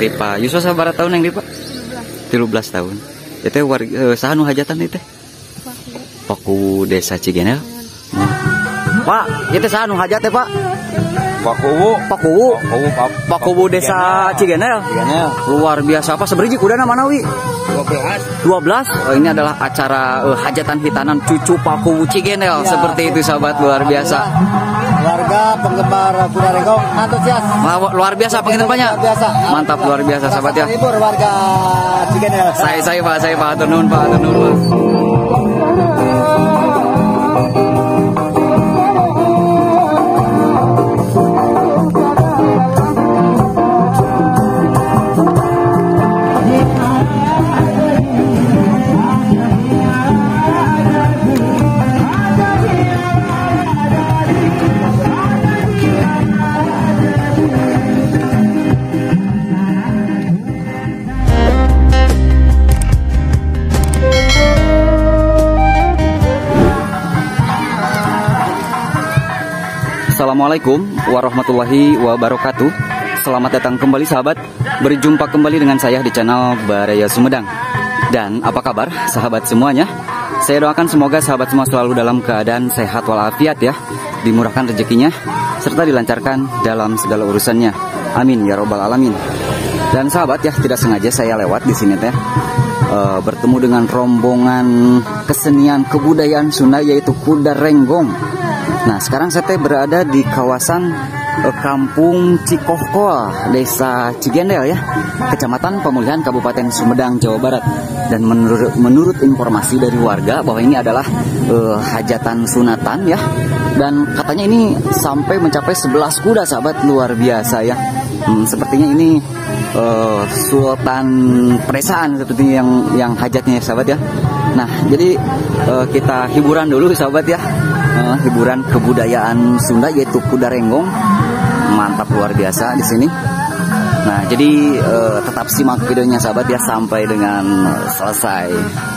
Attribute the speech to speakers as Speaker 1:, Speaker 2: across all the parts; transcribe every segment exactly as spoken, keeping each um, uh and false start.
Speaker 1: di Pak Yusuf sabaraha tahun yang di Pak? tilu belas tahun. Itu warga saha nu hajatan itu? Paku Desa Cigenel. Pak, itu saha nu hajat teh, Pak?
Speaker 2: Pakuwu,
Speaker 1: Pakuwu, Pakuwu Desa Cigenel.
Speaker 2: Cigenel.
Speaker 1: Luar biasa. Apa seberiji kudana mana wi?
Speaker 2: dua belas.
Speaker 1: dua belas. Oh, ini adalah acara uh, hajatan hitanan cucu Pakuwu Cigenel. Ya, seperti itu sahabat, luar biasa.
Speaker 2: Warga penggemar kuda renggong antusias.
Speaker 1: Luar biasa penginten banyak. Mantap, luar biasa sahabat ya.
Speaker 2: Libur warga Cigenel.
Speaker 1: Saya saya Pak, saya Pak atur nuhun Pak, atur nuhun Pak. Assalamualaikum warahmatullahi wabarakatuh. Selamat datang kembali sahabat. Berjumpa kembali dengan saya di channel Baraya Sumedang. Dan apa kabar sahabat semuanya? Saya doakan semoga sahabat semua selalu dalam keadaan sehat walafiat ya, dimurahkan rezekinya serta dilancarkan dalam segala urusannya. Amin ya robbal alamin. Dan sahabat ya, tidak sengaja saya lewat di sini teh e, bertemu dengan rombongan kesenian kebudayaan Sunda yaitu kuda renggong. Nah, sekarang saya teh berada di kawasan eh, Kampung Cikohkol, Desa Cigendel ya, Kecamatan Pemulihan, Kabupaten Sumedang, Jawa Barat. Dan menurut menurut informasi dari warga bahwa ini adalah eh, hajatan sunatan ya. Dan katanya ini sampai mencapai sebelas kuda sahabat, luar biasa ya. Hmm, sepertinya ini eh, Sultan Presaan seperti yang yang hajatnya ya sahabat ya. Nah, jadi eh, kita hiburan dulu sahabat ya. Uh, hiburan kebudayaan Sunda yaitu kuda renggong, mantap luar biasa di sini. Nah, jadi uh, tetap simak videonya sahabat ya sampai dengan uh, selesai.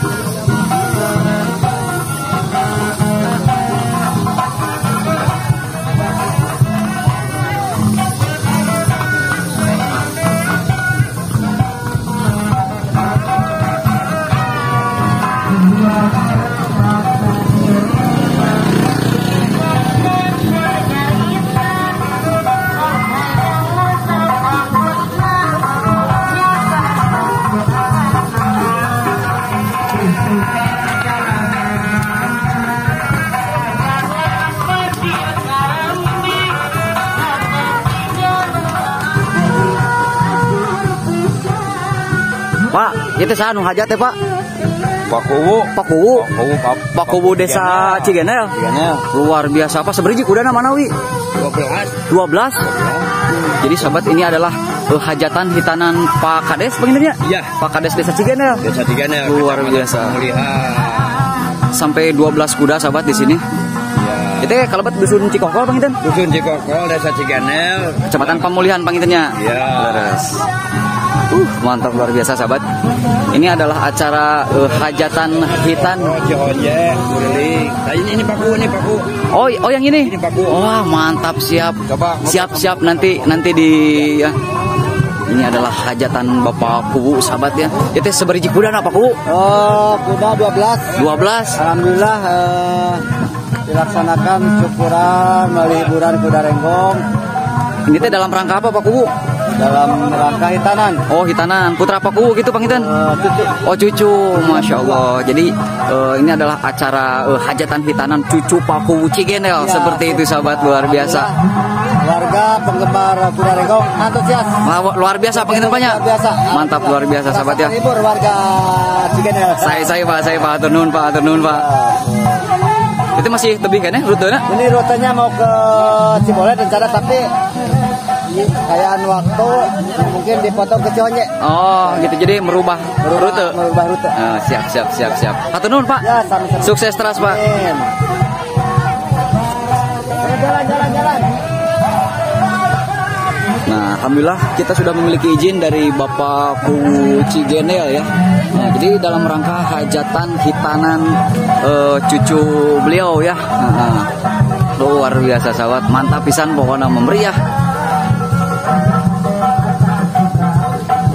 Speaker 1: Pak, itu saha nu hajat teh Pak?
Speaker 2: Pakuwu,
Speaker 1: Pakuwu,
Speaker 2: Pakuwu,
Speaker 1: Pakuwu Desa Cigenel.
Speaker 2: Cigenel.
Speaker 1: Luar biasa. Apa seberiji kudana mana wi?
Speaker 2: dua belas.
Speaker 1: dua belas. Jadi sahabat, ini adalah uh, hajatan hitanan Pak Kades penginnya?
Speaker 2: Iya.
Speaker 1: Pak Kades Desa Cigenel.
Speaker 2: Desa Cigenel.
Speaker 1: Luar biasa.
Speaker 2: Melihat
Speaker 1: Sampai dua belas kuda sahabat di sini.
Speaker 2: ya.
Speaker 1: Itu kalabat dusun Cikohkol penginten?
Speaker 2: Dusun Cikohkol, Desa Cigenel,
Speaker 1: Kecamatan Pemulihan pengintennya.
Speaker 2: ya.
Speaker 1: Leres. Uh, mantap luar biasa sahabat. Ini adalah acara uh, hajatan hitan.
Speaker 2: Oh, Cihonje, Kuriling. Nah, ini ini Paku, ini Paku.
Speaker 1: Oh, oh yang ini.
Speaker 2: Ini Paku.
Speaker 1: Wah, mantap, siap.
Speaker 2: Coba.
Speaker 1: Siap, siap nanti nanti di ya. Ini adalah hajatan Bapak Kuwu sahabat ya. Itu seberiji kuda apa Kuwu?
Speaker 2: Oh, kuda dua belas.
Speaker 1: dua belas.
Speaker 2: Alhamdulillah eh, dilaksanakan syukuran melalui hiburan kuda renggong
Speaker 1: Ini teh dalam rangka apa Pak Kuwu?
Speaker 2: dalam rangka hitanan.
Speaker 1: Oh, hitanan putra Pak Kuwu gitu penginten.
Speaker 2: Eh, cucu.
Speaker 1: Oh, cucu, masya Allah. Jadi eh, ini adalah acara eh, hajatan hitanan cucu Pak Kuwu Cigenel.
Speaker 2: Ya,
Speaker 1: seperti itu sahabat, luar biasa.
Speaker 2: Warga penggemar kuda renggong antusias.
Speaker 1: Wah, luar biasa penginten banyak.
Speaker 2: Luar biasa.
Speaker 1: Mantap, luar biasa sahabat ya.
Speaker 2: Libur warga Cigenel.
Speaker 1: Saya saya Pak, saya Pak atur nuhun Pak, atur nuhun Pak. Itu masih tebing kan ya rutenya?
Speaker 2: Ini rutenya mau ke Cibolet rencana, tapi kayaan waktu mungkin dipotong ke Cihonje.
Speaker 1: Oh, gitu. Jadi merubah,
Speaker 2: Merubah-
Speaker 1: rute.
Speaker 2: merubah rute.
Speaker 1: Ah, siap, siap, siap, siap. Atur nuhun Pak.
Speaker 2: Ya, sama-sama.
Speaker 1: Sukses terus Pak.
Speaker 2: Amin. Jalan, jalan, jalan.
Speaker 1: Nah, alhamdulillah kita sudah memiliki izin dari Bapak Kuwu Cigenel ya. Nah, jadi dalam rangka hajatan hitanan eh, cucu beliau ya. Nah, luar biasa sahabat, mantap pisan pokoknya memeriah.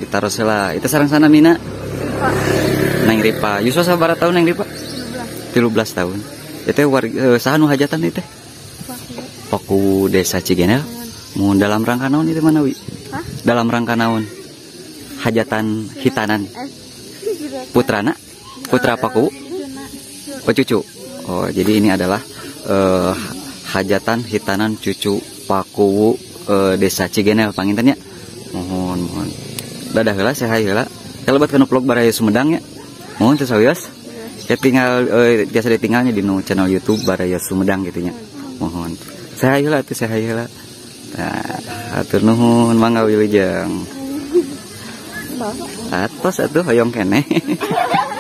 Speaker 1: taruh lah. Itu sarang sana Mina. Neng Ripa. Yuswa sabaraha tahun Neng Ripa? tiga belas tahun. Itu warga saha nu hajatan itu? Paku Desa Cigenel. Mun dalam rangka naon itu mana wi? Hah? Dalam rangka naon? Hajatan hitanan. Putrana? Putra Paku? Oh cucu. Oh jadi ini adalah uh, hajatan hitanan cucu Paku uh, Desa Cigenel pangintennya. Mohon mohon. Dadah heula saha heula. Kalebat kana vlog Baraya Sumedang ya. Mohon teu sawios. Ya tinggal uh, biasa ditinggalnya di no channel YouTube Baraya Sumedang gitu nya. Mohon. Saha heula teh saha heula. Nah, atur nuhun mangga wilujeng. Atos atuh hoyong keneh.